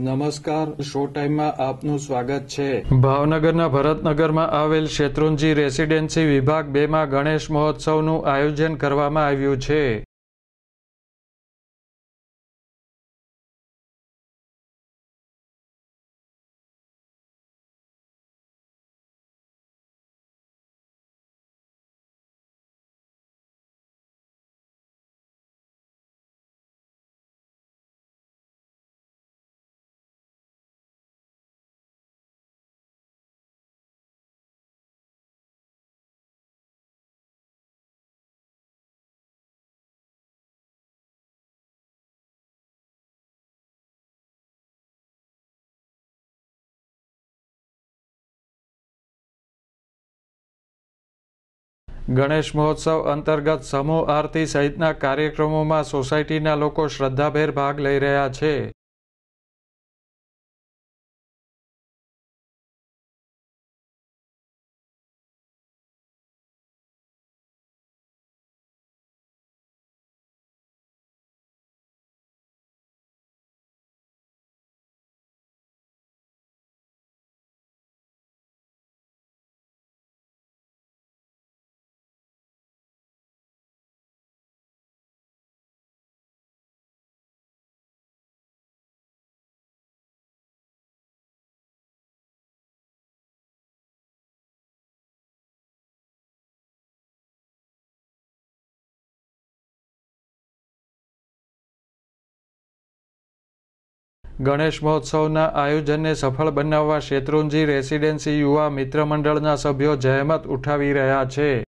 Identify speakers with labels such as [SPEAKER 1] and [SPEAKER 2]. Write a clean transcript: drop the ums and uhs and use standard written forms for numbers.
[SPEAKER 1] નમસ્કાર, શો ટાઈમમાં આપનું સ્વાગત છે।
[SPEAKER 2] ભાવનગરના ભરતનગરમાં આવેલ શેત્રુંજી રેસીડેન્સી વિભાગ 2માં ગણેશ મહોત્સવનું આયોજન કરવામાં આવ્યું છે। ગણેશ મહોત્સવ અંતર્ગત સમૂહ આરતી સહિતના કાર્યક્રમોમાં સોસાયટીના લોકો શ્રદ્ધાભેર ભાગ લઈ રહ્યા છે। ગણેશ મહોત્સવના આયોજનને સફળ બનાવવા શેત્રુંજી રેસીડેન્સી યુવા મિત્ર મંડળના સભ્યો જહેમત ઉઠાવી રહ્યા છે।